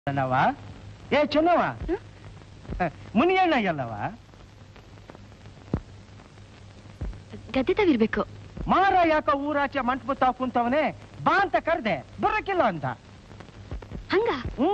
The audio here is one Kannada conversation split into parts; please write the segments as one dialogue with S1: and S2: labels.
S1: ಏ ಚೆನ್ನವ ಮುನಿಯಣ್ಣಗೆಲ್ಲವ
S2: ಗದ್ದೆ ತಾವಿರ್ಬೇಕು.
S1: ಮಾರ ಯಾಕ ಊರಾಚೆ ಮಂಟಪ ತಾವ್ ಕುಂತವನೇ ಬಾ ಅಂತ ಕರ್ದೆ ಬರಕ್ಕಿಲ್ಲ ಅಂತ.
S2: ಹಂಗ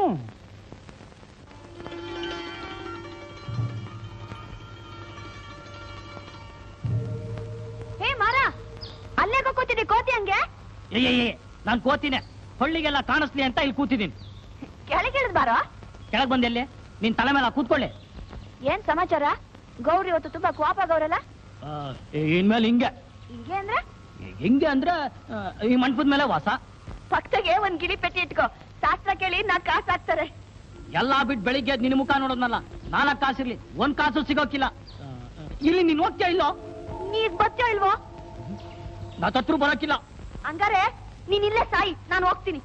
S2: ಹೇ ಮಾರ ಅಲ್ಲೇ ಕೂತಿದ್ದಿ ಕೋತಿ ಹಂಗೆ.
S3: ನಾನ್ ಕೋತಿನೇ ಹೊಳ್ಳಿಗೆಲ್ಲ ಕಾಣಿಸ್ಲಿ ಅಂತ ಇಲ್ಲಿ ಕೂತಿದ್ದೀನಿ.
S2: ಕೆಳಗಿಳಿದ್ ಬಾರೋ.
S3: ಕೆಳಗ್ ಬಂದೆಲ್ಲಿ ನಿನ್ ತಲೆ ಮೇಲೆ ಕೂತ್ಕೊಳ್ಳಿ.
S2: ಏನ್ ಸಮಾಚಾರ? ಗೌರಿ ಇವತ್ತು ತುಂಬಾ ಕೋಪ ಗೌರಲ್ಲ.
S3: ಇನ್ಮೇಲೆ ಹಿಂಗೆ
S2: ಹಿಂಗೆ ಅಂದ್ರೆ
S3: ಹಿಂಗೆ ಅಂದ್ರೆ ಈ ಮಂಟಪದ ಮೇಲೆ ವಾಸ.
S2: ಪಕ್ಕದಾಗೆ ಒಂದ್ ಗಿಳಿ ಪೆಟ್ಟಿ ಇಟ್ಕೋ. ಶಾಸ್ತ್ರ ಕೇಳಿ ನಾ ಕಾಸು ಹಾಕ್ತಾರೆ.
S3: ಎಲ್ಲಾ ಬಿಟ್ಟು ಬೆಳಿಗ್ಗೆ ನಿನ್ ಮುಖ ನೋಡೋದ್ನಲ್ಲ 4 ಕಾಸಿರ್ಲಿ 1 ಕಾಸು ಸಿಗೋಕಿಲ್ಲ. ಇಲ್ಲಿ ನೀನ್ ಹೋಗ್ತೀಯ ಇಲ್ಲೋ?
S2: ನೀವ್ ಬರ್ತೀಯೋ ಇಲ್ವೋ?
S3: ನಾ ತತ್ರು ಬರೋಕಿಲ್ಲ.
S2: ಹಂಗಾರೆ ನೀನ್ ಇಲ್ಲೇ ಸಾಯಿ, ನಾನು ಹೋಗ್ತೀನಿ.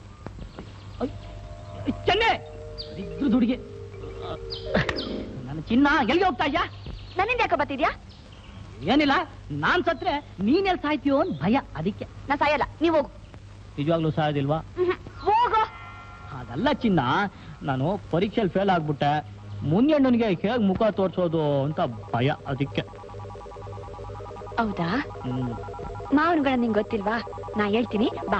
S3: ಚೆನ್ನೆ ದುಡಿಗೆ ನನ್ನ ಚಿನ್ನ ಎಲ್ಲಿಗೆ ಹೋಗ್ತಾ ಇದ್ಯಾ?
S2: ನನ್ನಿಂದ ಯಾಕೆ ಬರ್ತಿದ್ಯಾ?
S3: ಏನಿಲ್ಲ, ನಾನ್ ಸತ್ರೆ ನೀನೆಲ್ ಸಾಯ್ತೀಯೋ ಅಂತ ಭಯ, ಅದಕ್ಕೆ.
S2: ನಾ ಸಾಯಲ್ಲ, ನೀವ್ ಹೋಗು.
S3: ನಿಜವಾಗ್ಲೂ ಸಾಯೋದಿಲ್ವಾ?
S2: ಹೋಗೋ.
S3: ಹಾಗಲ್ಲ ಚಿನ್ನ, ನಾನು ಪರೀಕ್ಷೆಯಲ್ಲಿ ಫೇಲ್ ಆಗ್ಬಿಟ್ಟೆ. ಮುನಿಯಣ್ಣನಿಗೆ ಹೇಗ್ ಮುಖ ತೋರ್ಸೋದು ಅಂತ ಭಯ, ಅದಕ್ಕೆ.
S2: ಹೌದಾ? ಮಾವನ್ಗಳ ನಿಂಗೆ ಗೊತ್ತಿಲ್ವಾ? ನಾ ಹೇಳ್ತೀನಿ ಬಾ.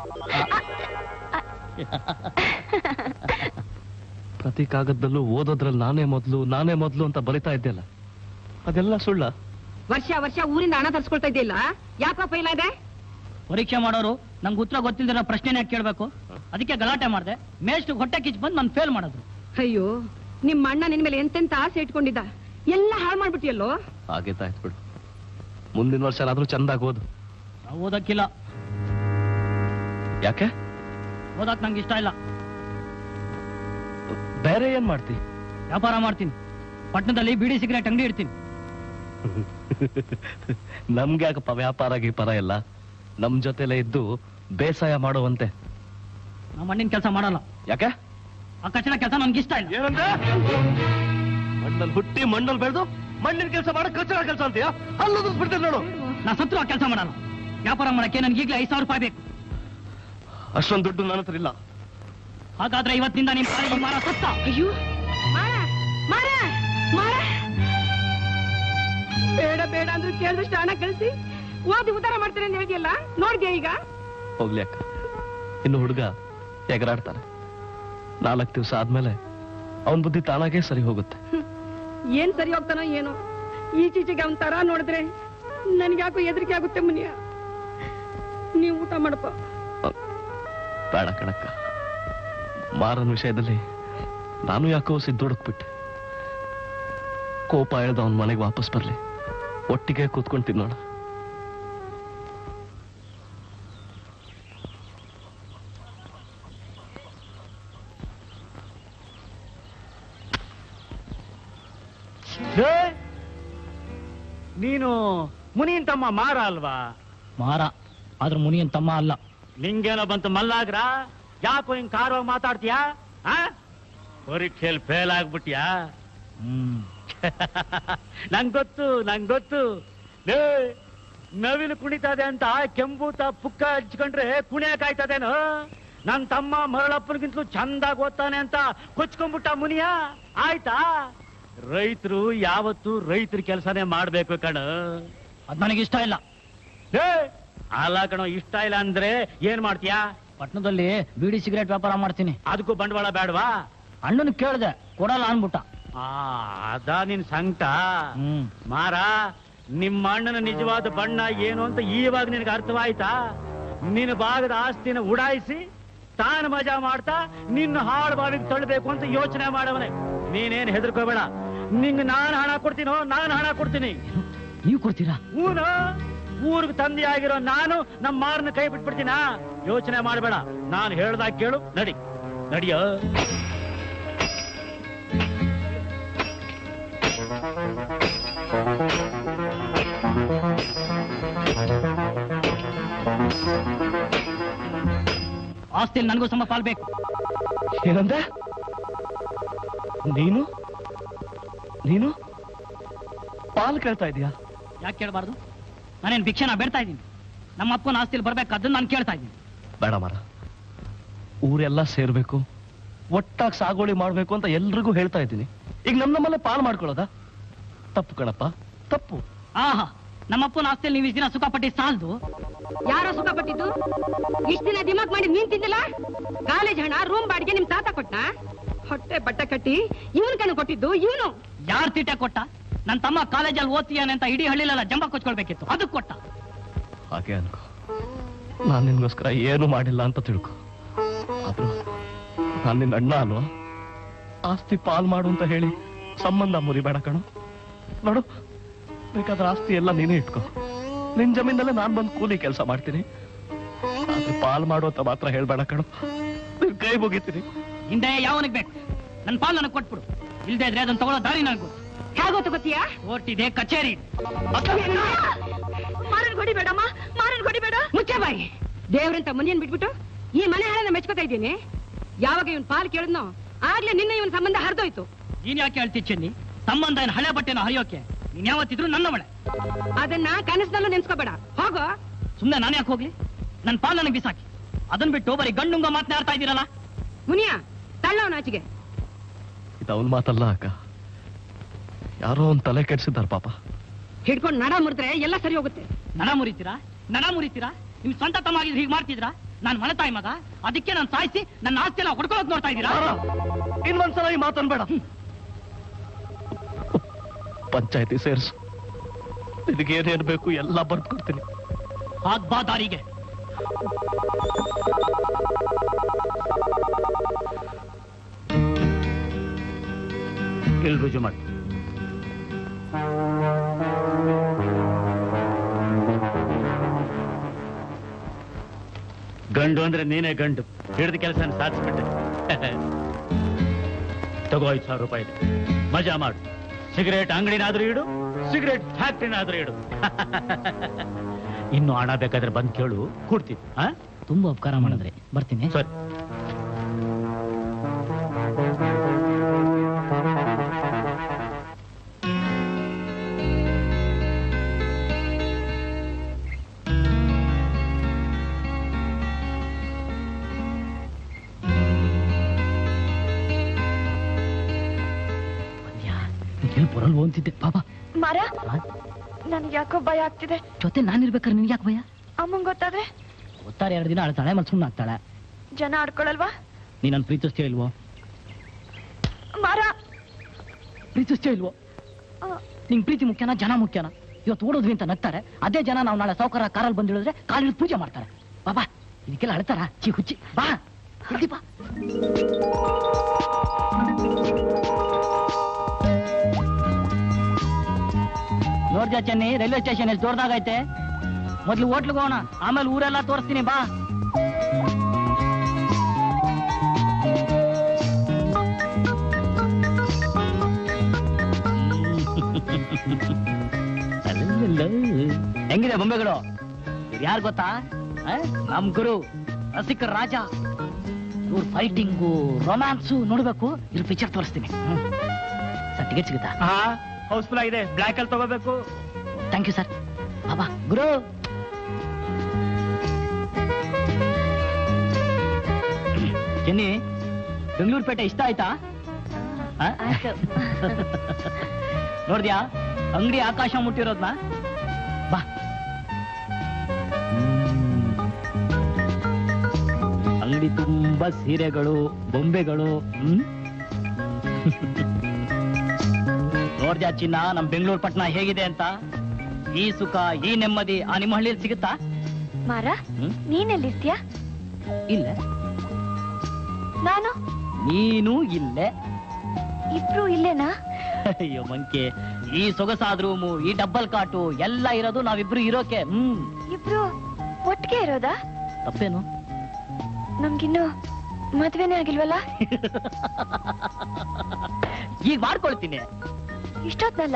S4: ಪ್ರತಿ ಕಾಗದದಲ್ಲೂ ಓದೋದ್ರಲ್ಲಿ ನಾನೇ ಮೊದ್ಲು ಅಂತ ಬರಿತಾ ಇದ್ದೆಲ್ಲ, ಅದೆಲ್ಲ ಸುಳ್ಳ?
S5: ವರ್ಷ ಊರಿಂದ ಹಣ ತರ್ಸ್ಕೊಳ್ತಾ ಇದ್ದಿಲ್ಲ, ಯಾಕೋ ಫೈಲ್ ಇದೆ?
S3: ಪರೀಕ್ಷೆ ಮಾಡೋರು ನಂಗೆ ಉತ್ತರ ಗೊತ್ತಿಲ್ದಿರೋ ಪ್ರಶ್ನೆನೇ ಕೇಳ್ಬೇಕು, ಅದಕ್ಕೆ ಗಲಾಟೆ ಮಾಡಿದೆ. ಮೇಷ್ಟು ಹೊಟ್ಟೆ ಕಿಚ್ ಬಂದು ನಾನು ಫೇಲ್ ಮಾಡಿದ್ರು.
S5: ಅಯ್ಯೋ, ನಿಮ್ಮ ಅಣ್ಣ ನಿನ್ ಮೇಲೆ ಎಂತೆಂತ ಆಸೆ ಇಟ್ಕೊಂಡಿದ್ದ, ಎಲ್ಲ ಹಾಳು ಮಾಡ್ಬಿಟ್ಟಿಯಲ್ಲೋ.
S4: ಹಾಗೇತಾಯ್ತು ಬಿಡು, ಮುಂದಿನ ವರ್ಷ ಆದ್ರೂ ಚಂದಾಗಿ ಓದು.
S3: ನಾವು ಓದಕ್ಕಿಲ್ಲ.
S4: ಯಾಕೆ?
S3: ಓದಕ್ ನಂಗೆ ಇಷ್ಟ ಇಲ್ಲ.
S4: ಬೇರೆ ಏನ್ ಮಾಡ್ತಿ?
S3: ವ್ಯಾಪಾರ ಮಾಡ್ತೀನಿ. ಪಟ್ಟಣದಲ್ಲಿ ಬೀಡಿ ಸಿಗರೇಟ್ ಅಂಗಡಿ ಇಡ್ತೀನಿ.
S4: ನಮ್ಗೆ ಯಾಕಪ್ಪ ವ್ಯಾಪಾರ ಗೀಪಾರ ಎಲ್ಲ? ನಮ್ ಜೊತೆಲೆ ಇದ್ದು ಬೇಸಾಯ ಮಾಡುವಂತೆ.
S3: ನಮ್ಮ ಮಣ್ಣಿನ ಕೆಲಸ ಮಾಡಲ್ಲ.
S4: ಯಾಕೆ?
S3: ಆ ಕಚಡ ಕೆಲಸ ನನ್ಗೆ ಇಷ್ಟ ಇಲ್ಲ.
S4: ಏನಂದ್ರೆ ಮಣ್ಣಲ್ಲಿ ಹುಟ್ಟಿ ಮಣ್ಣಲ್ಲಿ ಬೆಳೆದು ಮಣ್ಣಿನ ಕೆಲಸ ಮಾಡಕ್ ಕಚಡ ಕೆಲಸ ಅಂತೀಯ? ಅಲ್ಲದು ಬಿಡ್ತೇನೆ ನೋಡು.
S3: ನಾ ಸತ್ರು ಆ ಕೆಲಸ ಮಾಡಲ್ಲ. ವ್ಯಾಪಾರ ಮಾಡಕ್ಕೆ ನನ್ಗೆ ಈಗಲೇ 5,000 ರೂಪಾಯಿ ಬೇಕು.
S4: ಅಷ್ಟೊಂದು ದುಡ್ಡು ನನ್ನ ಹತ್ರ ಇಲ್ಲ.
S3: ಹಾಗಾದ್ರೆ ಇವತ್ತಿನಿಂದ ನಿಮ್ ಈ ಮಾರ ಸತ್ತ.
S5: ಅಯ್ಯೋ ಬೇಡ ಅಂದ್ರೆ ಕೇಳಿದಷ್ಟು ಹಣ ಕಳಿಸಿ ಓದಿ ಉದ್ಧಾರ ಮಾಡ್ತಾರೆ ಅಂತ ಹೇಳಿದ್ಯಲ್ಲ, ನೋಡಿದ್ಯಾ ಈಗ?
S4: ಹೋಗ್ಲಿ ಅಕ್ಕ, ಇನ್ನು ಹುಡುಗ ಎಗರಾಡ್ತಾನೆ. 4 ದಿವಸ ಆದ್ಮೇಲೆ ಅವನ್ ಬುದ್ಧಿ ತಾನಾಗೇ ಸರಿ ಹೋಗುತ್ತೆ.
S5: ಏನ್ ಸರಿ ಹೋಗ್ತಾನೋ ಏನೋ. ಈಚೀಚೆಗೆ ಅವನ್ ತರ ನೋಡಿದ್ರೆ ನನ್ಗ್ಯಾಕೋ ಹೆದರಿಕೆ ಆಗುತ್ತೆ. ಮುನಿಯ, ನೀವ್ ಊಟ ಮಾಡಪ್ಪ.
S4: ಬೇಡ ಕಣಕ್ಕ, ಮಾರನ ವಿಷಯದಲ್ಲಿ ನಾನು ಯಾಕೋ ಸಿದ್ದೊಡಕ್ಬಿಟ್ಟೆ. ಕೋಪ ಎಳೆದ ಅವನ್ ಮನೆಗೆ ವಾಪಸ್ ಬರ್ಲಿ, ಒಟ್ಟಿಗೆ ಕೂತ್ಕೊಂಡು ತಿನ್ನೋಣ.
S1: ನೀನು ಮುನಿಯನ್ ತಮ್ಮ ಮಾರ ಅಲ್ವಾ?
S3: ಮಾರ ಆದ್ರೂ ಮುನಿಯನ್ ತಮ್ಮ ಅಲ್ಲ.
S1: ನಿಂಗೇನೋ ಬಂತು ಮಲ್ಲಾಗ್ರ, ಯಾಕೋ ಹಿಂಗ್ ಕಾರವಾಗಿ ಮಾತಾಡ್ತೀಯಾ? ಪರೀಕ್ಷೆಯಲ್ಲಿ ಫೇಲ್ ಆಗ್ಬಿಟ್ಯಾ? ನಂಗೊತ್ತು. ನವಿಲು ಕುಣಿತದೆ ಅಂತ ಕೆಂಬೂತ ಪುಕ್ಕ ಹಚ್ಕೊಂಡ್ರೆ ಕುಣಿಯಕಾಯ್ತದೇನು? ನನ್ ತಮ್ಮ ಮರಳಪ್ಪನಿಗಿಂತಲೂ ಚಂದಾಗಿ ಓದ್ತಾನೆ ಅಂತ ಕೊಚ್ಕೊಂಡ್ಬಿಟ್ಟ ಮುನಿಯ. ಆಯ್ತಾ? ರೈತರು ಯಾವತ್ತು ರೈತರ ಕೆಲಸನೇ ಮಾಡ್ಬೇಕು ಕಣ.
S3: ಅದ್ ನನಗಿಷ್ಟ ಇಲ್ಲ.
S1: ಅಲ್ಲ ಕಣೋ, ಇಷ್ಟ ಇಲ್ಲ ಅಂದ್ರೆ ಏನ್ ಮಾಡ್ತೀಯಾ?
S3: ಪಟ್ಟಣದಲ್ಲಿ ಬೀಡಿ ಸಿಗರೇಟ್ ವ್ಯಾಪಾರ ಮಾಡ್ತೀನಿ.
S1: ಅದಕ್ಕೂ ಬಂಡವಾಳ ಬೇಡವಾ?
S3: ಅಣ್ಣನ್ ಕೇಳ್ದೆ, ಕೊಡಲ್ಲ ಅನ್ಬಿಟ್ಟ.
S1: ಅದ ನಿನ್ ಸಂಕಟ. ಮಾರ, ನಿಮ್ಮ ಅಣ್ಣನ ನಿಜವಾದ ಬಣ್ಣ ಏನು ಅಂತ ಈವಾಗ ನಿನಗೆ ಅರ್ಥವಾಯ್ತಾ? ನಿನ್ನ ಭಾಗದ ಆಸ್ತಿನ ಉಡಾಯಿಸಿ ತಾನು ಮಜಾ ಮಾಡ್ತಾ ನಿನ್ನ ಹಾಳು ಬಾವಿಗೆ ತಳ್ಳಬೇಕು ಅಂತ ಯೋಚನೆ ಮಾಡವನೆ. ನೀನೇನ್ ಹೆದರ್ಕೋಬೇಡ, ನಿಂಗೆ ನಾನು ಹಣ ಕೊಡ್ತೀನಿ.
S3: ನೀವು ಕೊಡ್ತೀರಾ?
S1: ಊನು ಊರಿಗೆ ತಂದೆ ಆಗಿರೋ ನಾನು ನಮ್ಮ ಮಾರನ ಕೈ ಬಿಟ್ಬಿಡ್ತೀನ? ಯೋಚನೆ ಮಾಡಬೇಡ, ನಾನು ಹೇಳ್ದಾಗ ಕೇಳು. ನಡಿಯೋ.
S3: ಆಸ್ತಿಯಲ್ಲಿ ನನಗೂ ಸಮ ಪಾಲ್ಬೇಕು.
S4: ಏನಂದೆ? ನೀನು ಪಾಲ್ ಕೇಳ್ತಾ ಇದೀಯಾ?
S3: ಯಾಕೆ ಕೇಳಬಾರ್ದು? ನಾನೇನು ಭಿಕ್ಷೆನ ಬೇಡ್ತಾ ಇದ್ದೀನಿ? ನಮ್ಮ ಅಪ್ಪನ ಆಸ್ತಿಯಲ್ಲಿ ಬರ್ಬೇಕು, ಅದನ್ನ ನಾನು ಕೇಳ್ತಾ ಇದ್ದೀನಿ.
S4: ಬೇಡ ಮಾರ, ಊರೆಲ್ಲ ಸೇರ್ಬೇಕು, ಒಟ್ಟಾಗಿ ಸಾಗುವಳಿ ಮಾಡ್ಬೇಕು ಅಂತ ಎಲ್ರಿಗೂ ಹೇಳ್ತಾ ಇದ್ದೀನಿ. ಈಗ ನಮ್ಮಲ್ಲೇ ಪಾಲ್ ಮಾಡ್ಕೊಳ್ಳೋದಾ? ತಪ್ಪು ಕಣಪ್ಪ, ತಪ್ಪು.
S3: ಆಹಾ, ನಮ್ಮಪ್ಪನ ಆಸ್ತಿಯಲ್ಲಿ ನೀವು ಇಷ್ಟು ದಿನ ಸುಖ ಪಟ್ಟಿ ಸಾಲದು.
S5: ಯಾರೋ ಸುಖ ಪಟ್ಟಿದ್ದು? ಇಷ್ಟ ದಿನ ದಿಮಾಕ್ ಮಾಡಿ ನೀನ್ ತಿಂದಿಲ್ಲ? ಕಾಲೇಜ್ ಹಣ, ರೂಮ್ ಬಾಡಿಗೆ ನಿಮ್ ತಾತ ಕೊಟ್ಟ? ಹೊಟ್ಟೆ ಬಟ್ಟೆ ಕಟ್ಟಿ ಇವನ್ ಕಣ್ಣು ಕೊಟ್ಟಿದ್ದು ಇವನು.
S3: ಯಾರು ತೀಟೆ ಕೊಟ್ಟ? ನನ್ನ ತಮ್ಮ ಕಾಲೇಜಲ್ಲಿ ಓದ್ತೀಯಾನೆ ಅಂತ ಇಡೀ ಹಳ್ಳಿಲೆಲ್ಲ ಜಂಬ ಕೊಚ್ಕೊಳ್ಬೇಕಿತ್ತು, ಅದಕ್ಕೆ ಕೊಟ್ಟ.
S4: ಹಾಗೆ ಅನ್ಕೋ, ನಾನು ನಿನ್ಗೋಸ್ಕರ ಏನು ಮಾಡಿಲ್ಲ ಅಂತ ತಿಳ್ಕೊ. ಆದ್ರೂ ನಾನು ನಿನ್ನ ಅಣ್ಣ ಅಲ್ವಾ? ಆಸ್ತಿ ಪಾಲ್ ಮಾಡು ಅಂತ ಹೇಳಿ ಸಂಬಂಧ ಮುರಿಬೇಡ ಕಣೋ. ನೋಡು, ಬೇಕಾದ್ರೆ ಆಸ್ತಿ ಎಲ್ಲ ನೀನೇ ಇಟ್ಕೋ. ನಿನ್ ಜಮೀನಲ್ಲೇ ನಾನ್ ಬಂದು ಕೂಲಿ ಕೆಲಸ ಮಾಡ್ತೀನಿ. ಆದ್ರೆ ಪಾಲ್ ಮಾಡು ಅಂತ ಮಾತ್ರ ಹೇಳ್ಬೇಡ ಕಣೋ, ನಿನ್ ಕೈ ಮುಗಿತೀನಿ.
S3: ಹಿಂದೆ ಯಾವನಿಗೆ ಬೇಕು? ನನ್ನ ಪಾಲ್ ನನಗೆ ಕೊಟ್ಬಿಡು. ಇಲ್ದೇ ಇದ್ರೆ ಅದನ್ನ ತಗೊಳ್ಳೋ ದಾರಿ ನನಗೂ.
S5: ಹೇಗೋ ತಗೋತೀಯಾ?
S3: ಓಟಿದೆ ಕಚೇರಿ.
S2: ಮಾರನ್ ಹೊಡಿಬೇಡಮ್ಮ, ಮಾರನ್ ಹೊಡಿಬೇಡ.
S5: ಮುಚ್ಚೆ ಬಾಯಿ. ದೇವ್ರಂತ ಮುಂದೇನ್ ಬಿಟ್ಬಿಟ್ಟು ಈ ಮನೆ ಹಾಳನ್ನ ಮೆಚ್ಕೋತಾ ಇದ್ದೀನಿ. ಯಾವಾಗ ಇವನ್ ಪಾಲ್ ಕೇಳಿದ್ನೋ ಆಗ್ಲೇ ನಿನ್ನ ಇವನ್ ಸಂಬಂಧ ಹರಿದೋಯ್ತು.
S3: ನೀನ್ ಯಾಕೆ ಹೇಳ್ತಿ ಚೆನ್ನಿ? ಸಂಬಂಧ ಏನು ಹಳೆ ಬಟ್ಟೆನ ಹರಿಯೋಕೆ? ನೀನ್ ಯಾವತ್ತಿದ್ರು ನನ್ನ ಮಳೆ.
S5: ಅದನ್ನ ಕನಸಿನಲ್ಲೂ ನೆನ್ಸ್ಕೋಬೇಡ. ಹೋಗೋ.
S3: ಸುಮ್ನೆ ನಾನು ಯಾಕೆ ಹೋಗ್ಲಿ? ನನ್ನ ಪಾಲ್ ನನಗೆ ಬಿಸಾಕಿ. ಅದನ್ ಬಿಟ್ಟು ಬರೀ ಗಂಡುಂಗ ಮಾತನಾಡ್ತಾ ಇದ್ದೀರಲ್ಲ.
S5: ಮುನಿಯ ತಳ್ಳವನ ಆಚೆಗೆ.
S4: ಇದು ಅವನ್ ಮಾತಲ್ಲ ಅಕ್ಕ, ಯಾರೋ ಒಂದ್ ತಲೆ ಕೆಡ್ಸಿದ್ದಾರೆ ಪಾಪ.
S5: ಹಿಡ್ಕೊಂಡು ನಡ ಮುರಿದ್ರೆ ಎಲ್ಲ ಸರಿ ಹೋಗುತ್ತೆ.
S3: ನನ ಮುರಿತೀರಾ? ನನ ಮುರಿತೀರಾ? ನಿಮ್ ಸ್ವಂತ ತಮ್ಮ ಆಗಿದ್ರೆ ಹೀಗೆ ಮಾಡ್ತಿದ್ರಾ? ನಾನ್ ಮನೆ ತಾಯಿ ಮಗ, ಅದಕ್ಕೆ ನಾನು ಸಾಯಿಸಿ ನನ್ನ ಆಸ್ತಿ ಎಲ್ಲ ಹೊಡ್ಕೊಳಕ್ ನೋಡ್ತಾ ಇದ್ದೀರಾ?
S4: ಇನ್ನೊಂದ್ಸಲ ಈ ಮಾತನ್ಬೇಡ. ಪಂಚಾಯತಿ ಸೇರ್ಸು, ನಿನಗೇನೇನ್ ಬೇಕು ಎಲ್ಲ ಬರ್ದ್ಕೊಡ್ತೀನಿ.
S3: ಬಾ ದಾರಿಗೆ.
S1: ಇಲ್ಲಿ ರುಜು ಮಾಡಿ. ಗಂಡು ಅಂದ್ರೆ ನೀನೇ ಗಂಡು. ಹಿಡಿದ ಕೆಲಸ ಸಾಧಿಸ್ಬಿಟ್ಟೆ. ತಗೋ 5,000 ರೂಪಾಯಿ ಇದೆ, ಮಜಾ ಮಾಡು. ಸಿಗರೇಟ್ ಅಂಗಡಿನಾದ್ರೂ ಇಡು, ಸಿಗರೇಟ್ ಫ್ಯಾಕ್ಟ್ರಿನಾದ್ರೂ ಇಡು. ಇನ್ನು ಹಣ ಬೇಕಾದ್ರೆ ಬಂದ್ ಕೇಳು, ಕೊಡ್ತೀನಿ.
S3: ತುಂಬಾ ಉಪಕಾರ ಮಾಡಿದ್ರೆ ಬರ್ತೀನಿ.
S1: ಸರಿ.
S3: ಬರಲ್ವ ಅಂತಿದ್ದೆ ಪಾಪ.
S2: ಮಾರ, ನನ್ಗೆ ಯಾಕೋ ಭಯ ಆಗ್ತಿದೆ.
S3: ಜೊತೆ ನಾನಿರ್ಬೇಕಾದ್ರೆ ನಿನ್ಗೆ ಯಾಕೆ ಭಯ?
S2: ಅಮ್ಮಂಗ್ ಗೊತ್ತಾದ್ರೆ?
S3: ಗೊತ್ತಾರೆ 2 ದಿನ ಆಳ್ತಾಳೆ, ಮತ್ತೆ ಸುಮ್ಮನೆ ಆಗ್ತಾಳೆ.
S2: ಜನ ಆಡ್ಕೊಳಲ್ವಾ?
S3: ನೀನ್ ನನ್ ಪ್ರೀತಿಸ್ತೀಯ ಇಲ್ವೋ?
S2: ಮಾರ,
S3: ಪ್ರೀತಿಸ್ತೀಯ ಇಲ್ವೋ? ನಿಂಗ್ ಪ್ರೀತಿ ಮುಖ್ಯನಾ ಜನ ಮುಖ್ಯನಾ? ಇವತ್ತು ಓಡೋದ್ವಿ ಅಂತ ನಗ್ತಾರೆ, ಅದೇ ಜನ ನಾವು ನಾಳೆ ಸಾವುಕಾರ ಕಾರಲ್ಲಿ ಬಂದು ಹೇಳಿದ್ರೆ ಕಾಲಿಗೆ ಪೂಜೆ ಮಾಡ್ತಾರೆ. ಬಾಬಾ, ಇದಕ್ಕೆಲ್ಲ ಅಳ್ತಾರ? ಚಿ ಹುಚ್ಚಿ, ಬಾ ಬಾ. ನೋಡ್ಜಾ ಚೆನ್ನಿ, ರೈಲ್ವೆ ಸ್ಟೇಷನ್ ಎಷ್ಟು ದೊಡ್ಡದಾಗೈತೆ. ಮೊದ್ಲು ಹೋಟ್ಲಿಗೆ ಹೋಗೋಣ, ಆಮೇಲೆ ಊರೆಲ್ಲ ತೋರಿಸ್ತೀನಿ ಬಾ. ಹೆಂಗಿದೆ ಬೊಂಬೆಗಳು? ಯಾರು ಗೊತ್ತಾ? ನಮ್ ಗುರು ರಸಿಕ ರಾಜ. ಇವ್ರ ಫೈಟಿಂಗು, ರೊಮ್ಯಾನ್ಸು ನೋಡ್ಬೇಕು. ಇವ್ರ ಪಿಕ್ಚರ್ ತೋರಿಸ್ತೀನಿ. ಸರ್, ಟಿಕೆಟ್ ಸಿಗುತ್ತಾ?
S1: ಹೌಸ್ಫುಲ್ ಆಗಿದೆ, ಬ್ಲ್ಯಾಕ್ ಅಲ್ಲಿ ತಗೋಬೇಕು.
S3: Thank you sir. ಬಾಬಾ ಗುರು. ಚೆನ್ನಿ, ಬೆಂಗಳೂರು ಪೇಟೆ ಇಷ್ಟ ಆಯ್ತಾ? ನೋಡ್ದ್ಯಾ ಅಂಗಡಿ ಆಕಾಶ ಮುಟ್ಟಿರೋದ್ನ? ಬಾ. ಅಂಗಡಿ ತುಂಬಾ ಸೀರೆಗಳು, ಬೊಂಬೆಗಳು. ನೋಡ್ದ್ಯಾ ಚಿನ್ನ, ನಮ್ ಬೆಂಗಳೂರು ಪಟ್ಟಣ ಹೇಗಿದೆ ಅಂತ? ಈ ಸುಖ, ಈ ನೆಮ್ಮದಿ ಆ ನಿಮ್ಮ ಹಳ್ಳಿಯಲ್ಲಿ ಸಿಗುತ್ತಾ?
S2: ಮಾರ, ನೀನೆಲ್ಲಿರ್ತೀಯ?
S3: ಇಲ್ಲ.
S2: ನಾನು?
S3: ನೀನು ಇಲ್ಲೇ.
S2: ಇಬ್ರು ಇಲ್ಲೇನಾ?
S3: ಅಯ್ಯೋ ಮಂಕೆ, ಈ ಸೊಗಸಾದ ರೂಮು, ಈ ಡಬ್ಬಲ್ ಕಾಟು ಎಲ್ಲ ಇರೋದು ನಾವಿಬ್ರು ಇರೋಕೆ.
S2: ಇಬ್ರು ಒಟ್ಟಿಗೆ ಇರೋದಾ?
S3: ತಪ್ಪೇನು?
S2: ನಮ್ಗಿನ್ನು ಮದ್ವೆನೇ ಆಗಿಲ್ವಲ್ಲ?
S3: ಈಗ ಮಾಡ್ಕೊಳ್ತೀನಿ.
S2: ಇಷ್ಟೊತ್ನಲ್ಲ?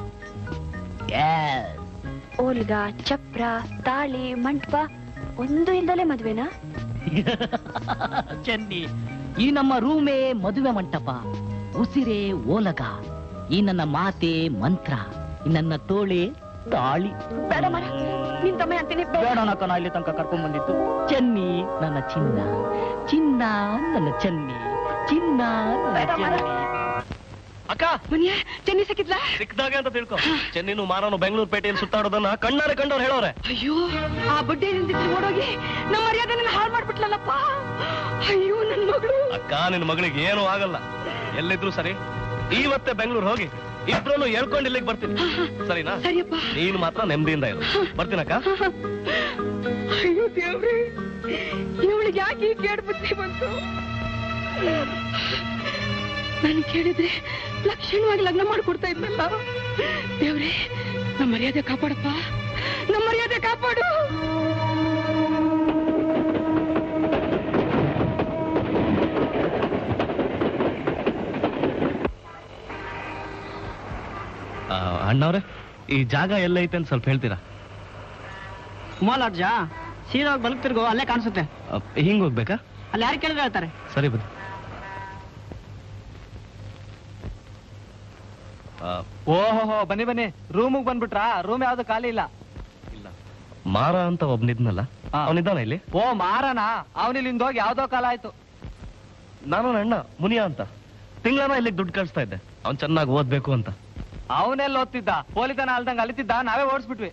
S2: ಓಲ್ಗ, ಚಪ್ರ, ತಾಳಿ, ಮಂಟಪ ಒಂದು ಇಲ್ದಲೆ ಮದ್ವೆನಾ?
S3: ಚೆನ್ನಿ, ಈ ನಮ್ಮ ರೂಮೇ ಮದುವೆ ಮಂಟಪ, ಉಸಿರೇ ಓಲಗ, ಈ ನನ್ನ ಮಾತೆ ಮಂತ್ರ, ಈ ನನ್ನ ತೋಳೆ ತಾಳಿ.
S2: ಬೇಡ ಮರ, ನಿನ್ ತಮ್ಮ ಅಂತೀನಿ.
S3: ಬೇಡ ನಾ ಇಲ್ಲಿ ತನಕ ಕರ್ಕೊಂಡ್ ಬಂದಿತ್ತು. ಚೆನ್ನಿ ನನ್ನ ಚಿನ್ನ, ಚಿನ್ನ ನನ್ನ ಚೆನ್ನಿ, ಚಿನ್ನ
S4: ಅಕ್ಕ
S5: ಮುನಿಯ ಚೆನ್ನಿ ಸಿಕ್ಕಿದ್ಲಾ?
S4: ಸಿಕ್ಕಿದಾಗೆ ಅಂತ ತಿಳ್ಕೊ. ಚೆನ್ನಿನು ಮಾರನು ಬೆಂಗಳೂರು ಪೇಟೆಯಲ್ಲಿ ಸುತ್ತಾಡೋದನ್ನ ಕಣ್ಣಾರೆ ಕಂಡವ್ರು ಹೇಳೋರೆ.
S5: ಅಯ್ಯೋ ಆ ಬಡ್ಡೆ ಓಡೋಗಿ ನಮ್ಮ ಮರ್ಯಾದೆ ಹಾಳು ಮಾಡ್ಬಿಟ್ಲಲ್ಲಪ್ಪ. ಅಯ್ಯೋ ನನ್ ಮಗಳು.
S4: ಅಕ್ಕ ನಿನ್ ಮಗಳಿಗೆ ಏನೂ ಆಗಲ್ಲ. ಎಲ್ಲಿದ್ರು ಸರಿ, ಇವತ್ತೇ ಬೆಂಗಳೂರು ಹೋಗಿ ಇಬ್ರಲ್ಲೂ ಹೇಳ್ಕೊಂಡು ಇಲ್ಲಿಗೆ ಬರ್ತೀನಿ. ಸರಿನಾ?
S5: ಸರಿಯಪ್ಪ.
S4: ನೀನು ಮಾತ್ರ ನೆಮ್ಮದಿಯಿಂದ ಇರು. ಬರ್ತೀನಕ್ಕ.
S5: ಅಯ್ಯೋ ದೇವ್ರಿ, ಇವಳಿಗೆ ಯಾಕೆ ಈ ಕೇಡ್ ಬುದ್ಧಿ ಬಂತು? ನಾನು ಕೇಳಿದ್ರೆ ಲಕ್ಷಣವಾಗಿ ಲಗ್ನ ಮಾಡ್ಕೊಡ್ತಾ ಇದ್ನಲ್ಲ. ದೇವ್ರೆ, ನಮ್ಮ ಮರ್ಯಾದೆ ಕಾಪಾಡಪ್ಪ, ನಮ್ಮ ಮರ್ಯಾದೆ ಕಾಪಾಡು.
S4: ಅಣ್ಣವ್ರೆ, ಈ ಜಾಗ ಎಲ್ಲೈತೆ ಅಂತ ಸ್ವಲ್ಪ ಹೇಳ್ತೀರಾ?
S3: ಕುಮಾಲಾರ್ಜ ಸೀದಾ ಬಲಕ್ ತಿರ್ಗೋ, ಅಲ್ಲೇ ಕಾಣಿಸುತ್ತೆ.
S4: ಹಿಂಗ್ ಹೋಗ್ಬೇಕಾ?
S3: ಅಲ್ಲಿ ಯಾರು ಕೇಳಿದ್ರೆ ಹೇಳ್ತಾರೆ.
S4: ಸರಿ ಬನ್ನಿ.
S6: ಓಹೋ, ಬನ್ನಿ ಬನ್ನಿ. ರೂಮಿಗೆ ಬಂದ್ಬಿಟ್ರಾ? ರೂಮ್ ಯಾವ್ದು ಖಾಲಿ ಇಲ್ಲ.
S4: ಇಲ್ಲ, ಮಾರ ಅಂತ ಒಬ್ನಿದ್ನಲ್ಲ, ಅವನಿದ್ದಾನ ಇಲ್ಲಿ?
S6: ಓ ಮಾರನಾ? ಅವನಿಲ್ಲಿಂದ ಹೋಗಿ ಯಾವ್ದೋ ಕಾಲ ಆಯ್ತು.
S4: ನಾನು ನನ್ನ ಅಣ್ಣ ಮುನಿಯಾ ಅಂತ ತಿಂಗಳನ ಇಲ್ಲಿಗೆ ದುಡ್ಡು ಕಳಿಸ್ತಾ ಇದ್ದೆ, ಅವ್ನು ಚೆನ್ನಾಗಿ ಓದ್ಬೇಕು ಅಂತ.
S6: ಅವನೆಲ್ಲ ಓದ್ತಿದ್ದ, ಪೊಲೀಸನ ಅಲ್ದಂಗ ಅಲಿತಿದ್ದ, ನಾವೇ ಓಡಿಸ್ಬಿಟ್ವಿ.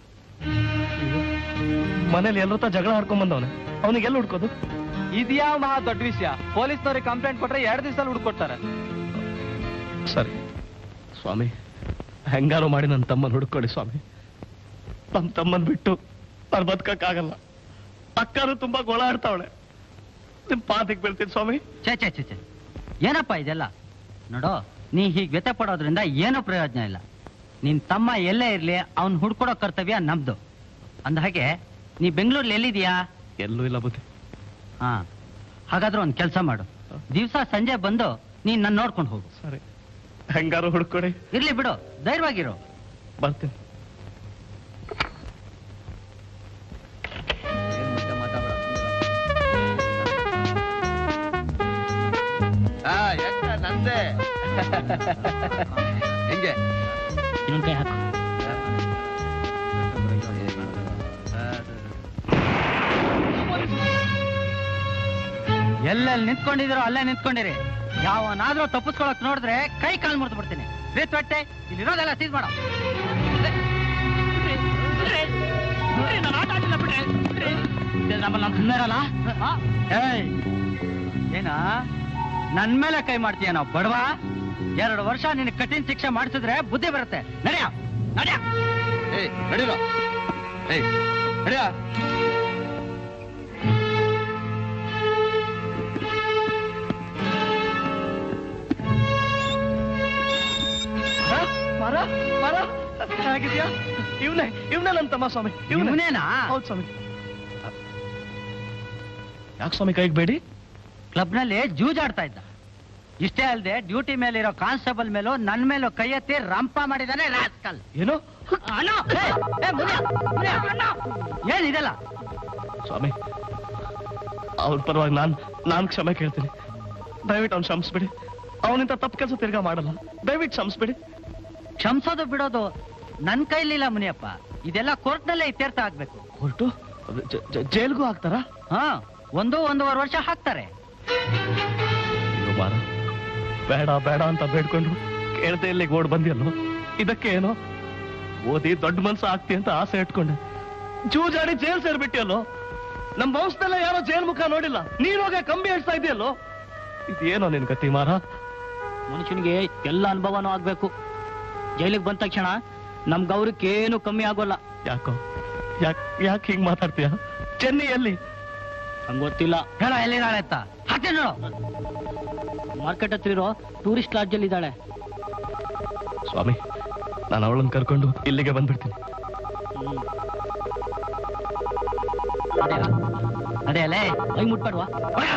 S4: ಮನೇಲಿ ಎಲ್ಲರೂ ಜಗಳ ಆಡ್ಕೊಂಡ್ ಬಂದವನೆ, ಅವನಿಗೆಲ್ಲ ಹುಡ್ಕೋದು?
S6: ಇದ್ಯಾವ ಮಹಾ ದೊಡ್ಡ ವಿಷಯ. ಪೊಲೀಸ್ನವ್ರಿಗೆ ಕಂಪ್ಲೇಂಟ್ ಕೊಟ್ರೆ 2 ದಿವಸದಲ್ಲಿ ಹುಡ್ಕೊಡ್ತಾರೆ.
S4: ಸರಿ ಸ್ವಾಮಿ, ಹೆಂಗಾರು ಮಾಡಿ ನನ್ನ ತಮ್ಮನ್ ಹುಡುಕೊಡಿ ಸ್ವಾಮಿ. ನಮ್ಮ ತಮ್ಮನ್ ಬಿಟ್ಟು ನಾನು ಬದುಕಕ್ಕಾಗಲ್ಲ. ಅಕ್ಕನು ತುಂಬಾ ಗೋಳ ಆಡ್ತಾವಳೆ. ನಿಮ್ ಪಾತಿಗೆ ಬೀಳ್ತೀನಿ ಸ್ವಾಮಿ.
S3: ಛೇ ಛೇ ಛೇ ಛೇ, ಏನಪ್ಪ ಇದೆಲ್ಲ? ನೋಡೋ, ನೀ ಹೀಗೆ ವ್ಯತೆ ಪಡೋದ್ರಿಂದ ಏನೂ ಪ್ರಯೋಜನ ಇಲ್ಲ. ನಿನ್ ತಮ್ಮ ಎಲ್ಲೇ ಇರ್ಲಿ, ಅವ್ನ್ ಹುಡ್ಕೊಡೋ ಕರ್ತವ್ಯ ನಮ್ದು. ಅಂದ ಹಾಗೆ ನೀ ಬೆಂಗಳೂರಲ್ಲಿ ಎಲ್ಲಿದ್ಯಾ?
S4: ಎಲ್ಲೂ ಇಲ್ಲ ಬುದ್ಧಿ.
S3: ಹಾ, ಹಾಗಾದ್ರೆ ಒಂದ್ ಕೆಲಸ ಮಾಡು, ದಿವ್ಸ ಸಂಜೆ ಬಂದು ನೀನ್ ನನ್ನ ನೋಡ್ಕೊಂಡು ಹೋಗು.
S4: ಸರಿ, ಹೆಂಗಾರು ಹುಡ್ಕೊಡಿ.
S3: ಇರ್ಲಿ ಬಿಡು, ಧೈರ್ಯವಾಗಿರು.
S4: ಬರ್ತೀನಿ.
S7: ನಂದೆ ಹೆಂಗೆ
S3: ಇನ್ನೊಂದ್ ಕೈ ಹಾಕು. ಎಲ್ಲೆಲ್ಲಿ ನಿಂತ್ಕೊಂಡಿದಿರೋ ಅಲ್ಲೇ ನಿಂತ್ಕೊಂಡಿರಿ. ಯಾವನಾದ್ರೂ ತಪ್ಪಿಸ್ಕೊಳಕ್ ನೋಡಿದ್ರೆ ಕೈ ಕಾಲು ಮುರಿದು ಬಿಡ್ತೀನಿ. ಹೊಟ್ಟೆ ಇಲ್ಲಿರೋದೆಲ್ಲ ಸೀಸ್ ಮಾಡೋ. ಏನ ನನ್ ಮೇಲೆ ಕೈ ಮಾಡ್ತೀಯ? ನಾವು ಬಡವಾ? 2 ವರ್ಷ ನಿನ್ ಕಠಿಣ ಶಿಕ್ಷೆ ಮಾಡಿಸಿದ್ರೆ ಬುದ್ಧಿ ಬರುತ್ತೆ. ನಡ್ಯ ನಡ್ಯ.
S7: ನಡೀರ ನಡಿಯ.
S4: ಮರ ಮರ ಹೇಗಿದ್ಯಾ? ಇವನೇ ನನ್ನ ತಮ್ಮ ಸ್ವಾಮಿ.
S3: ಇವನೇನಾ?
S4: ಹೌದು ಸ್ವಾಮಿ. ಯಾಕೆ ಸ್ವಾಮಿ ಕೈಗೆ ಬೇಡಿ?
S3: ಕ್ಲಬ್ನಲ್ಲಿ ಜೂಜಾಡ್ತಾ ಇದ್ದ. ಇಷ್ಟೇ ಅಲ್ಲದೆ ಡ್ಯೂಟಿ ಮೇಲೆ ಇರೋ ಕಾನ್ಸ್ಟೇಬಲ್ ಮೇಲೂ ನನ್ ಮೇಲೂ ಕೈ ಎತ್ತಿ ರಂಪ ಮಾಡಿದಾನೆ ರಾಸ್ಕಲ್.
S4: ಏನು?
S3: ಏನಿದೆಲ್ಲ?
S4: ಸ್ವಾಮಿ, ಅವ್ರ ಪರವಾಗಿ ನಾನ್ ಕ್ಷಮೆ ಕೇಳ್ತೀನಿ. ದಯವಿಟ್ಟು ಅವ್ನು ಕ್ಷಮಿಸ್ಬಿಡಿ. ಅವನಿಂದ ತಪ್ಪು ಕೆಲಸ ತಿರ್ಗಾ ಮಾಡಲ್ಲ. ದಯವಿಟ್ಟು ಕ್ಷಮಿಸ್ಬಿಡಿ.
S3: ಕ್ಷಮಿಸೋದು ಬಿಡೋದು ನನ್ ಕೈಲಿಲ್ಲ ಮುನಿಯಪ್ಪ. ಇದೆಲ್ಲ ಕೋರ್ಟ್ನಲ್ಲೇ ಇತ್ಯರ್ಥ ಆಗ್ಬೇಕು.
S4: ಹೊರಟು ಜೈಲ್ಗೂ ಹಾಕ್ತಾರಾ?
S3: ಹಾ, 1.5 ವರ್ಷ ಹಾಕ್ತಾರೆ.
S4: ಮಾರ, ಬೇಡ ಬೇಡ ಅಂತ ಬೇಡ್ಕೊಂಡು ಕೇಳ್ದೆ ಇಲ್ಲಿಗೆ ಓಡ್ ಬಂದಿಯಲ್ಲೋ. ಇದಕ್ಕೆ ಏನೋ ಓದಿ ದೊಡ್ಡ ಮನ್ಸ ಆಗ್ತಿ ಅಂತ ಆಸೆ ಇಟ್ಕೊಂಡೆ. ಜೂಜಾಡಿ ಜೈಲ್ ಸೇರ್ಬಿಟ್ಟಿಯಲ್ಲೋ. ನಮ್ ವಂಶದಲ್ಲೇ ಯಾರೋ ಜೈಲ್ ಮುಖ ನೋಡಿಲ್ಲ. ನೀನೋಗ ಕಂಬಿ ಹೇಳ್ತಾ ಇದೆಯಲ್ಲೋ. ಇದೇನೋ ನಿನ್ ಗತಿ ಮಾರ?
S3: ಮನುಷ್ಯನಿಗೆ ಎಲ್ಲ ಅನುಭವನೂ ಆಗ್ಬೇಕು. ಜೈಲಿಗೆ ಬಂದ ತಕ್ಷಣ ನಮ್ ಗೌರವಕ್ಕೆ ಏನು ಕಮ್ಮಿ ಆಗೋಲ್ಲ.
S4: ಯಾಕೋ ಯಾಕೆ ಹಿಂಗ್ ಮಾತಾಡ್ತೀಯ? ಚೆನ್ನೈ ಎಲ್ಲಿ?
S3: ಹಂಗ ಗೊತ್ತಿಲ್ಲ. ಹೇಳ, ಎಲ್ಲಿದ್ದಾಳೆ ಅಂತ ಹಾಕ್ತೇನೆ ನೋಡು. ಮಾರ್ಕೆಟ್ ಹತ್ರ ಇರೋ ಟೂರಿಸ್ಟ್ ಲಾಡ್ಜ್ ಅಲ್ಲಿ ಇದ್ದಾಳೆ.
S4: ಸ್ವಾಮಿ, ನಾನು ಅವಳನ್ನ ಕರ್ಕೊಂಡು ಇಲ್ಲಿಗೆ ಬಂದ್ಬಿಡ್ತೀನಿ.
S3: ಅದೇ ಅಲ್ಲೇ ಕೈ ಮುಟ್ಬೇಡ್ವಾ?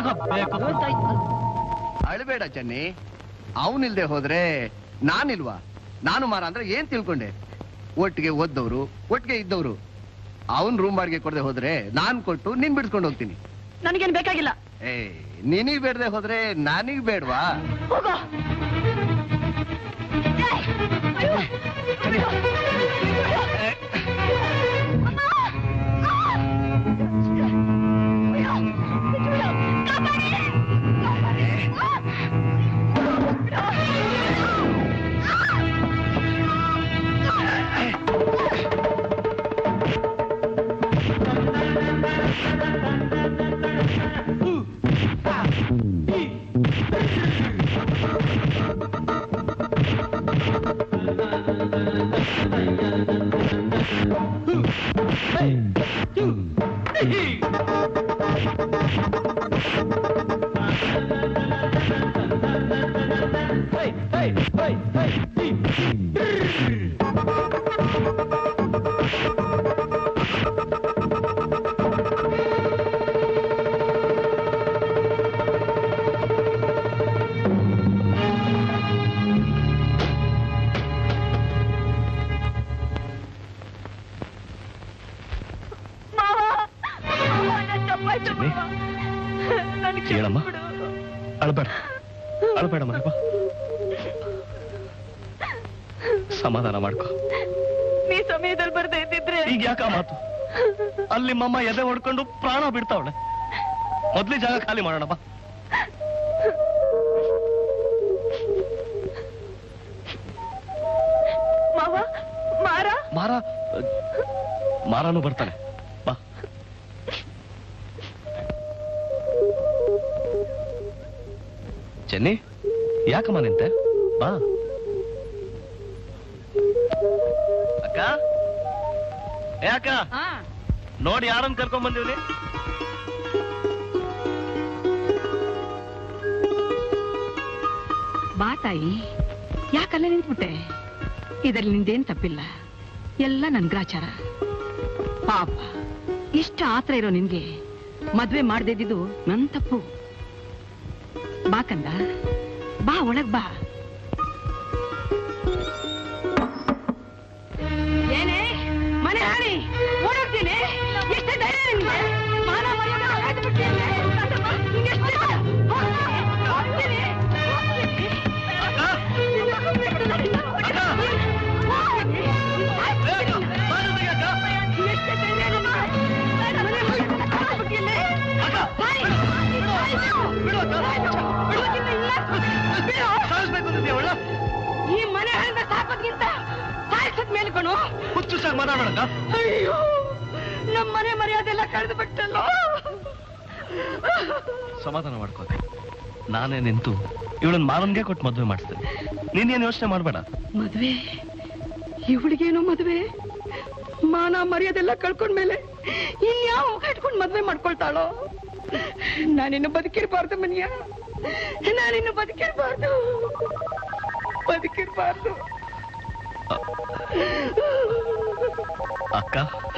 S7: ಅಳಬೇಡ ಚೆನ್ನಿ. ಅವನಿಲ್ದೆ ಹೋದ್ರೆ ನಾನಿಲ್ವಾ? ನಾನು ಮಾರ ಅಂದ್ರೆ ಏನ್ ತಿಳ್ಕೊಂಡೆ? ಒಟ್ಟಿಗೆ ಓದ್ದವ್ರು, ಒಟ್ಟಿಗೆ ಇದ್ದವ್ರು. ಅವನ್ ರೂಮ್ ಬಾಡಿಗೆ ಕೊಡದೆ ಹೋದ್ರೆ ನಾನ್ ಕೊಟ್ಟು ನಿನ್ ಬಿಡ್ಸ್ಕೊಂಡು ಹೋಗ್ತೀನಿ.
S2: ನನಗೇನ್ ಬೇಕಾಗಿಲ್ಲ.
S7: ನಿನಗ್ ಬೇಡದೆ ಹೋದ್ರೆ ನಾನಿಗ್ ಬೇಡ್ವಾ?
S2: ಹೋಗೋ.
S4: ಅಳ್ಬೇಡ ಮನೆ ಬಾ, ಸಮಾಧಾನ ಮಾಡ್ಕೊ.
S2: ನೀ ಸಮಯದಲ್ಲಿ ಬರ್ದೇ ಇದ್ದಿದ್ರೆ
S4: ಈಗ ಯಾಕ ಮಾತು? ಅಲ್ಲಿ ಮಮ್ಮ ಎದೆ ಹೊಡ್ಕೊಂಡು ಪ್ರಾಣ ಬಿಡ್ತಾವಳೆ. ಮೊದ್ಲಿ ಜಾಗ ಖಾಲಿ ಮಾಡೋಣ ಬಾ.
S2: ಮಾವ
S4: ಮಾರಾನು ಬರ್ತಾನೆ ಬಾ. ಚೆನ್ನಿ, ಯಾಕಮ್ಮ ನಿಂತೆ? ಬಾ. ಅಕ್ಕ, ಯಾಕ ನೋಡಿ ಯಾರನ್ನ ಕರ್ಕೊಂಡ್ ಬಂದಿವ್ನಿ?
S5: ಬಾ ತಾಯಿ, ಯಾಕಲ್ಲ ನಿಂತ್ಬಿಟ್ಟೆ? ಇದರಲ್ಲಿ ನಿಂದೇನ್ ತಪ್ಪಿಲ್ಲ, ಎಲ್ಲ ನನ್ ಗ್ರಾಚಾರ. ಪಾಪ ಇಷ್ಟ ಆತ್ರ ಇರೋ ನಿನ್ಗೆ ಮದ್ವೆ ಮಾಡ್ದಿದ್ದು ನನ್ ತಪ್ಪು. ಬಾ ಕಂದ, ಬಾ ಒಳಗ್ ಬಾ. ಏನೇ ಮನೆ ಹಾನಿ ಓಡೋಗ್ತೀನಿ? ಎಷ್ಟೇ ಧೈರ್ಯ ನಿನ್ಗೆ? ಮಾನ ಮರ್ಯಾದೆ ಹಾಳಾಯ್ತು ಬಿಡ್ತೀನಿ. ನಿಂಗೆ ಎಷ್ಟೇ ಧೈರ್ಯ? ಹೋಗ್ತೀನಿ. ಈ ಮನೆ ಹಣದ ಸಾಕೋದ್ಗಿಂತ ಸಾಯಿಸೋದ್ ಮೇಲೆ ಕಣು.
S4: ಹುಚ್ಚು ಸರ್ ಮಾತಾಡೋಣ.
S5: ಅಯ್ಯೋ, ನಮ್ಮ ಮನೆ ಮರ್ಯಾದೆಲ್ಲ ಕಳೆದು ಬಿಟ್ಟಲ್ಲೋ.
S4: ಸಮಾಧಾನ ಮಾಡ್ಕೋತೆ. ನಾನೇ ನಿಂತು ಇವಳನ್ನ ಮಾವನ್ಗೆ ಕೊಟ್ಟು ಮದ್ವೆ ಮಾಡಿಸ್ತೇನೆ. ನೀನೇನು ಯೋಚನೆ ಮಾಡ್ಬೇಡ.
S5: ಮದ್ವೆ? ಇವಳಿಗೇನೋ ಮದ್ವೆ? ಮಾನ ಮರ್ಯಾದೆಲ್ಲ ಕಳ್ಕೊಂಡ್ಮೇಲೆ ಇನ್ಯಾವ ಕಟ್ಕೊಂಡು ಮದ್ವೆ ಮಾಡ್ಕೊಳ್ತಾಳೋ? ನಾನಿನ್ನು ಬದುಕಿರ್ಬಾರ್ದು ಮನಿಯ, ನಾನಿನ್ನು ಬದುಕಿರ್ಬಾರ್ದು.
S4: ಅಕ್ಕ,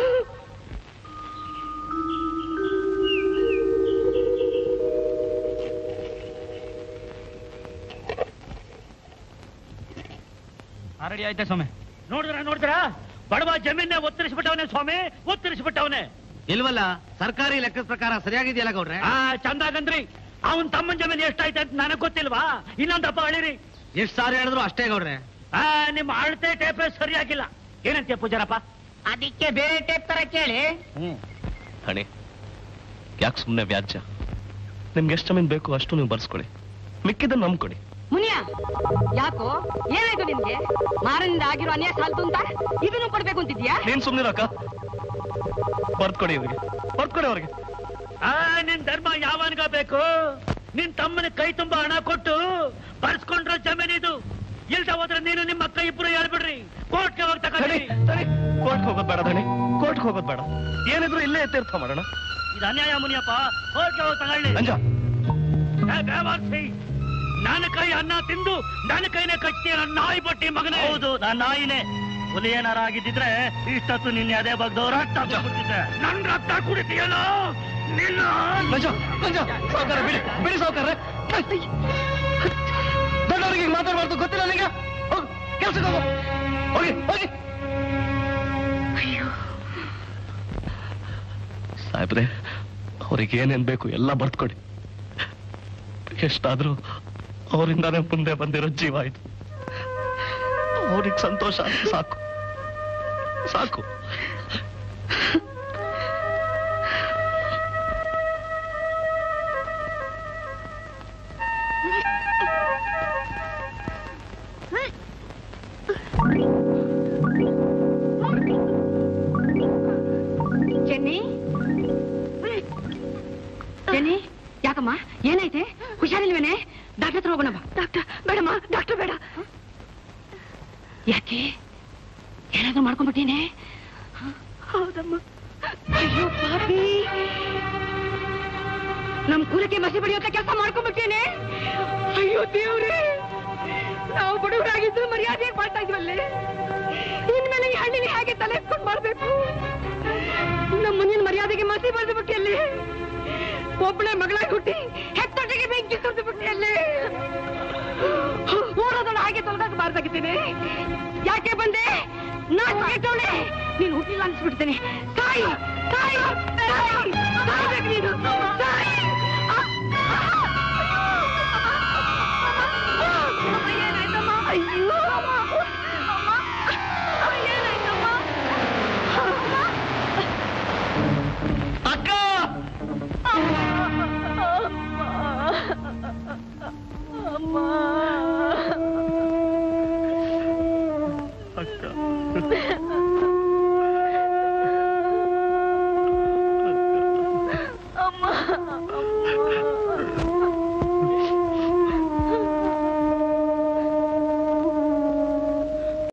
S1: ರೆಡಿ ಆಯ್ತಾ ಸ್ವಾಮಿ? ನೋಡಿದ್ರ ಬಡವ ಜಮೀನ ಒತ್ತರಿಸ್ಬಿಟ್ಟವನೇ ಸ್ವಾಮಿ, ಒತ್ತರಿಸ್ಬಿಟ್ಟವನೇ.
S7: ಇಲ್ವಲ್ಲ, ಸರ್ಕಾರಿ ಲೆಕ್ಕದ ಪ್ರಕಾರ ಸರಿಯಾಗಿದೆಯಲ್ಲ ಗೌಡ್ರೆ?
S1: ಚಂದಾಗಂದ್ರಿ, ಅವನ್ ತಮ್ಮನ್ ಜಮೀನ್ ಎಷ್ಟಾಯ್ತು ಅಂತ ನನಗ್ ಗೊತ್ತಿಲ್ವಾ? ಇನ್ನೊಂದಪ್ಪ ಅಳಿರಿ.
S7: ಎಷ್ಟ್ ಸಾರಿ ಹೇಳಿದ್ರು ಅಷ್ಟೇ ಗೌಡ್ರೆ.
S1: ನಿಮ್ಮ ಅಳತೆ ಟೇಪೇ ಸರಿಯಾಗಿಲ್ಲ. ಏನಂತೀಯ ಪೂಜಾರಪ್ಪ?
S3: ಅದಕ್ಕೆ ಬೇರೆ ಟೇಪ್ ತರ ಕೇಳಿ.
S4: ಹಣಿ, ಯಾಕೆ ಸುಮ್ನೆ ವ್ಯಾಜ್ಯ? ನಿಮ್ಗೆ ಎಷ್ಟು ಜಮೀನ್ ಬೇಕು ಅಷ್ಟು ನೀವು ಬರ್ಸ್ಕೊಡಿ, ಮಿಕ್ಕಿದ್ದನ್ನು ನಂಬ್ಕೊಡಿ.
S5: ಮುನಿಯ, ಯಾಕೋ ಏನಾಯ್ತು ನಿನ್ಗೆ? ಮಾರನಿಂದ ಆಗಿರೋ ಅನ್ಯಾಯ ಸಾಲ್ತು ಅಂತ ಇದನ್ನು ಕೊಡ್ಬೇಕು ಅಂತಿದ್ಯಾ?
S4: ನೀನ್ ಸುಮ್ನಿರಕ್ಕ, ಬರ್ದ್ಕೊಡಿ ಅವ್ರಿಗೆ, ಬರ್ದ್ಕೊಡಿ ಅವ್ರಿಗೆ.
S1: ನಿನ್ ಧರ್ಮ ಯಾವನ್ಗ ಬೇಕು? ನಿನ್ ತಮ್ಮನ ಕೈ ತುಂಬಾ ಹಣ ಕೊಟ್ಟು ಬರ್ಸ್ಕೊಂಡ್ರ ಜಮೀನಿದು. ಇಲ್ದ ಹೋದ್ರೆ ನೀನು ನಿಮ್ಮ ಅಕ್ಕ ಇಬ್ರು ಹೇಳ್ಬಿಡ್ರಿ, ಕೋರ್ಟ್ಗೆ ಹೋಗಿ ತಗೊಂಡಿ.
S4: ಕೋರ್ಟ್ಗೆ ಹೋಗೋದ್ ಬೇಡ ಧಣಿ, ಕೋರ್ಟ್ಗೆ ಹೋಗೋದ್ ಬೇಡ. ಏನಿದ್ರು ಇಲ್ಲೇ ತೀರ್ಥ ಮಾಡೋಣ.
S1: ಇದು ಅನ್ಯಾಯ ಮುನಿಯಪ್ಪ, ಕೋರ್ಟ್ಗೆ ಹೋಗಿ ತಗೊಳ್ಳಿ.
S4: ಅಂಜ,
S1: ನನ್ನ ಕೈ ಅನ್ನ ತಿಂದು ನನ್ನ ಕೈನೇ ಕಚ್ತೀಯ ನಾಯಿ ಬಟ್ಟಿ ಮಗನೇ. ಹೌದು, ನಾನು ನಾಯಿನೇ. ಹುಲಿ ಏನಾರ ಆಗಿದ್ದಿದ್ರೆ ಇಷ್ಟೊತ್ತು ನಿನ್ನೆ ಅದೇ ಬಗ್ಗೆ ರಕ್ತ ಕುಡಿತಿದ್ದೆ. ನನ್ ರಕ್ತ ಕುಡಿತೀಯಲ್ಲ ನಿನ್ನ.
S4: ಸಾವುಕಾರ ಬಿಡಿ, ಬಿಡಿ ಸಾವುಕಾರ. ದೊಡ್ಡವರಿಗೆ ಮಾತಾಡ್ಬಾರ್ದು, ಗೊತ್ತಿಲ್ಲ ನಿಂಗೆ? ಹೋಗು, ಕೆಲ್ಸಕ್ಕೆ ಹೋಗು, ಹೋಗಿ ಹೋಗಿ. ಸಾಹೇಬ್ರೆ, ಅವ್ರಿಗೆ ಏನೇನ್ ಬೇಕು ಎಲ್ಲ ಬರ್ತ್ಕೊಡಿ. ಎಷ್ಟಾದ್ರೂ ಅವರಿಂದಾನೇ ಮುಂದೆ ಬಂದಿರೋ ಜೀವ ಆಯ್ತು. ಅವ್ರಿಗೆ ಸಂತೋಷ ಸಾಕು ಸಾಕು.
S5: ಚೆನ್ನಿ, ಚೆನ್ನಿ, ಯಾಕಮ್ಮ ಏನಾಯ್ತೆ? ಹುಷಾರಿಲ್ವೇನೆ? ಡಾಕ್ಟರ್ ಹತ್ರ ಹೋಗೋಣ ಬಾ. ಡಾಕ್ಟರ್ ಬೇಡಮ್ಮ, ಡಾಕ್ಟರ್ ಬೇಡ. ಯಾಕೆ? ಏನಾದ್ರೂ ಮಾಡ್ಕೊಂಡ್ಬಿಟ್ಟೇನೆ? ಹೌದಮ್ಮ. ಅಯ್ಯೋ ಪಾಪಿ, ನಮ್ ಕೂಲಕ್ಕೆ ಮಸಿ ಬಡಿಯೋತ ಕೆಲಸ ಮಾಡ್ಕೊಂಡ್ಬಿಟ್ಟೇನೆ. ಅಯ್ಯೋ ದೇವ್ರೆ, ನಾವು ಬಡವರಾಗಿದ್ದು ಮರ್ಯಾದೆ ಮಾಡ್ತಾ ಇದ್ವಲ್ಲೇ, ಇನ್ಮೇಲೆ ಈ ಹಣ್ಣಿನ ಹೇಗೆ ತಲೆ ಎತ್ಕೊಂಡು ಮಾಡ್ಬೇಕು? ನಮ್ಮ ಮುಂದಿನ ಮರ್ಯಾದೆಗೆ ಮಸಿ ಬರೆದು ಬಿಟ್ಟಿಯಲ್ಲಿ, ಒಬ್ಬಳೆ ಮಗಳಾಗಿ ಹುಟ್ಟಿ ಹೆತ್ತೊಟ್ಟಿಗೆ ಬೆಂಕಿ ಸುರಿದು ಬಿಟ್ಟಿಯಲ್ಲಿ, ಓಡೋದಳ ಹಾಗೆ ತೊಲಗಾಕ ಬಾರ್ದಾಗಿದ್ದೇನೆ. ಯಾಕೆ ಬಂದೆ? ನಾನ್ ಕೆಟ್ಟವಳೆ, ನೀನು ಹುಟ್ಟಿಲ್ಲ ಅನ್ಸ್ಬಿಡ್ತೇನೆ. ತಾಯಿ ತಾಯಿ ತಾಯಿ, ತಾಯ್ಬೇಕು ನೀನು, ತಾಯಿ.